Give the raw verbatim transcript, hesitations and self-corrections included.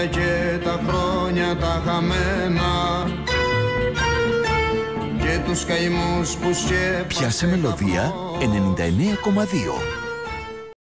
και τα χρόνια τα χαμένα και τους καημούς που σκέφτονται. Πιάσε Μελωδία ενενήντα εννέα κόμμα δύο.